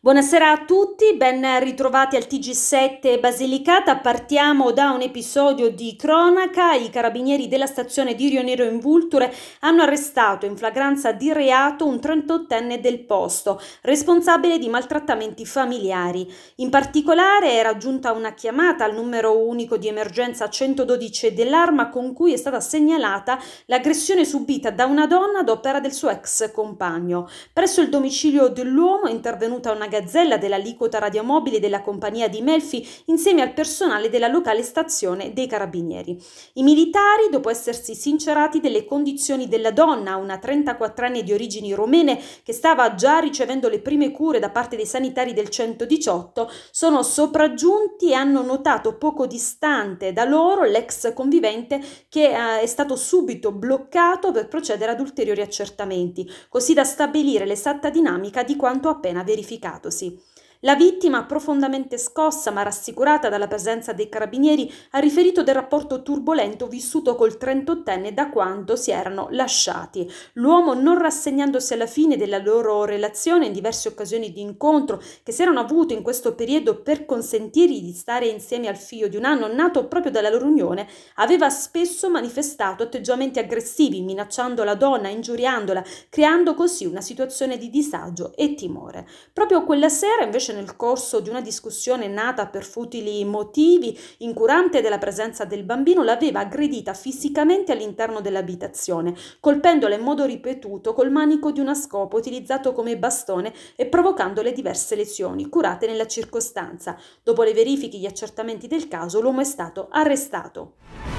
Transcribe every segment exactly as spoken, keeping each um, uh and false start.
Buonasera a tutti, ben ritrovati al T G sette Basilicata. Partiamo da un episodio di cronaca. I carabinieri della stazione di Rio Nero in Vulture hanno arrestato in flagranza di reato un trentottenne del posto, responsabile di maltrattamenti familiari. In particolare era giunta una chiamata al numero unico di emergenza centododici dell'Arma con cui è stata segnalata l'aggressione subita da una donna ad opera del suo ex compagno. Presso il domicilio dell'uomo è intervenuta una gazzella dell'aliquota radiomobile della compagnia di Melfi insieme al personale della locale stazione dei carabinieri. I militari, dopo essersi sincerati delle condizioni della donna, una trentaquattrenne di origini romene che stava già ricevendo le prime cure da parte dei sanitari del centodiciotto, sono sopraggiunti e hanno notato poco distante da loro l'ex convivente che eh, è stato subito bloccato per procedere ad ulteriori accertamenti, così da stabilire l'esatta dinamica di quanto appena verificato. La vittima, profondamente scossa ma rassicurata dalla presenza dei carabinieri, ha riferito del rapporto turbolento vissuto col trentottenne da quando si erano lasciati. L'uomo, non rassegnandosi alla fine della loro relazione in diverse occasioni di incontro che si erano avute in questo periodo per consentirgli di stare insieme al figlio di un anno nato proprio dalla loro unione, aveva spesso manifestato atteggiamenti aggressivi, minacciando la donna, ingiuriandola, creando così una situazione di disagio e timore. Proprio quella sera, invece, nel corso di una discussione nata per futili motivi, incurante della presenza del bambino, l'aveva aggredita fisicamente all'interno dell'abitazione, colpendola in modo ripetuto col manico di una scopa utilizzato come bastone e provocandole diverse lesioni, curate nella circostanza. Dopo le verifiche e gli accertamenti del caso, l'uomo è stato arrestato.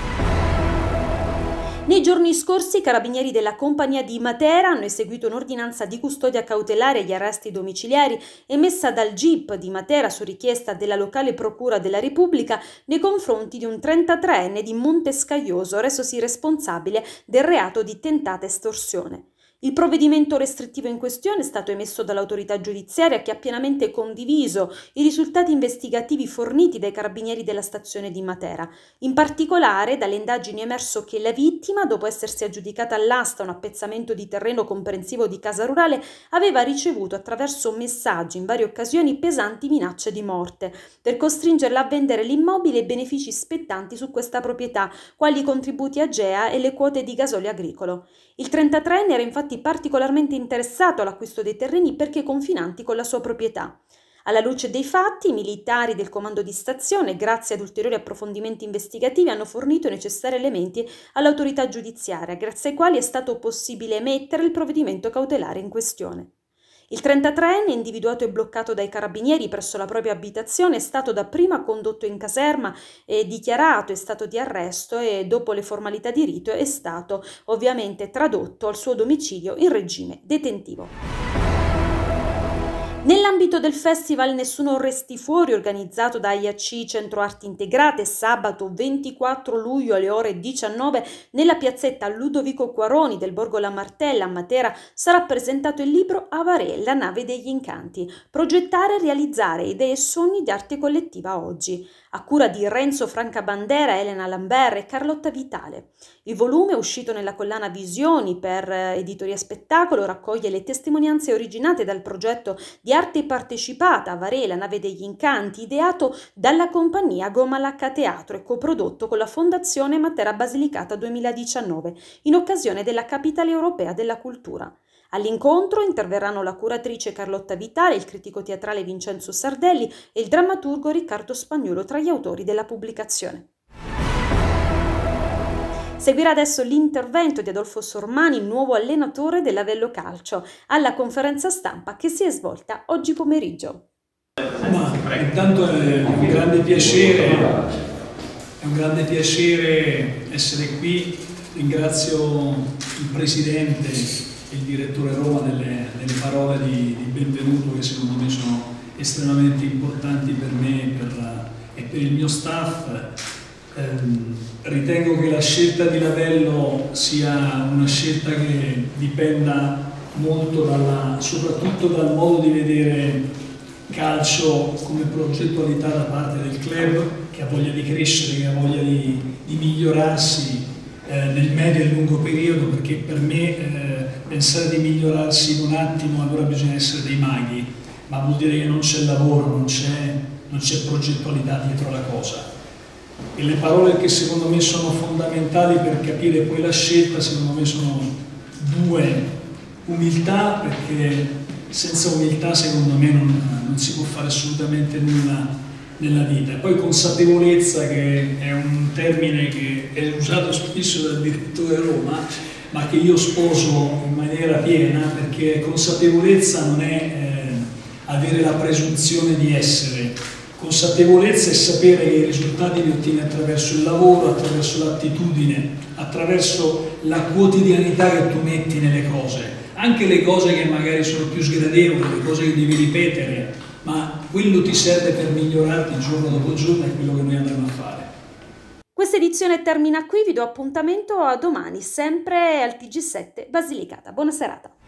Nei giorni scorsi i carabinieri della compagnia di Matera hanno eseguito un'ordinanza di custodia cautelare agli arresti domiciliari emessa dal G I P di Matera su richiesta della locale procura della Repubblica nei confronti di un trentatreenne di Montescaglioso resosi responsabile del reato di tentata estorsione. Il provvedimento restrittivo in questione è stato emesso dall'autorità giudiziaria che ha pienamente condiviso i risultati investigativi forniti dai carabinieri della stazione di Matera. In particolare, dalle indagini è emerso che la vittima, dopo essersi aggiudicata all'asta un appezzamento di terreno comprensivo di casa rurale, aveva ricevuto attraverso messaggi in varie occasioni pesanti minacce di morte per costringerla a vendere l'immobile e i benefici spettanti su questa proprietà, quali i contributi AGEA e le quote di gasolio agricolo. Il trentatreenne era infatti particolarmente interessato all'acquisto dei terreni perché confinanti con la sua proprietà. Alla luce dei fatti, i militari del comando di stazione, grazie ad ulteriori approfondimenti investigativi, hanno fornito i necessari elementi all'autorità giudiziaria, grazie ai quali è stato possibile emettere il provvedimento cautelare in questione. Il trentatreenne, individuato e bloccato dai carabinieri presso la propria abitazione, è stato dapprima condotto in caserma e dichiarato in stato di arresto e, dopo le formalità di rito, è stato ovviamente tradotto al suo domicilio in regime detentivo. Nell'ambito del festival Nessuno Resti Fuori, organizzato da I A C Centro Arti Integrate, sabato ventiquattro luglio alle ore diciannove nella piazzetta Ludovico Quaroni del Borgo La Martella a Matera sarà presentato il libro Avaré, la nave degli incanti, progettare e realizzare idee e sogni di arte collettiva oggi, a cura di Renzo Francabandera, Elena Lambert e Carlotta Vitale. Il volume, uscito nella collana Visioni per Editoria Spettacolo, raccoglie le testimonianze originate dal progetto di arte partecipata Avaré, la nave degli incanti, ideato dalla compagnia Gomalacca Teatro e coprodotto con la Fondazione Matera Basilicata duemiladiciannove in occasione della Capitale Europea della Cultura. All'incontro interverranno la curatrice Carlotta Vitale, il critico teatrale Vincenzo Sardelli e il drammaturgo Riccardo Spagnuolo tra gli autori della pubblicazione. Seguirà adesso l'intervento di Adolfo Sormani, nuovo allenatore dell'Avello Calcio, alla conferenza stampa che si è svolta oggi pomeriggio. Ma intanto è un grande piacere, è un grande piacere essere qui. Ringrazio il Presidente e il Direttore Roma delle, delle parole di, di benvenuto che secondo me sono estremamente importanti per me per, e per il mio staff. Eh, ritengo che la scelta di Lavello sia una scelta che dipenda molto dalla, soprattutto dal modo di vedere calcio come progettualità da parte del club, che ha voglia di crescere, che ha voglia di, di migliorarsi eh, nel medio e lungo periodo, perché per me eh, pensare di migliorarsi in un attimo allora bisogna essere dei maghi. ma vuol dire che non c'è lavoro, non c'è, non c'è progettualità dietro la cosa. E le parole che secondo me sono fondamentali per capire poi la scelta, secondo me sono due: umiltà, perché senza umiltà secondo me non, non si può fare assolutamente nulla nella vita, e poi consapevolezza, che è un termine che è usato spesso dal direttore Roma, ma che io sposo in maniera piena, perché consapevolezza non è eh, avere la presunzione di essere. Consapevolezza è sapere che i risultati li ottieni attraverso il lavoro, attraverso l'attitudine, attraverso la quotidianità che tu metti nelle cose, anche le cose che magari sono più sgradevoli, le cose che devi ripetere, ma quello ti serve per migliorarti giorno dopo giorno, è quello che noi andremo a fare. Questa edizione termina qui, vi do appuntamento a domani, sempre al T G sette Basilicata. Buona serata.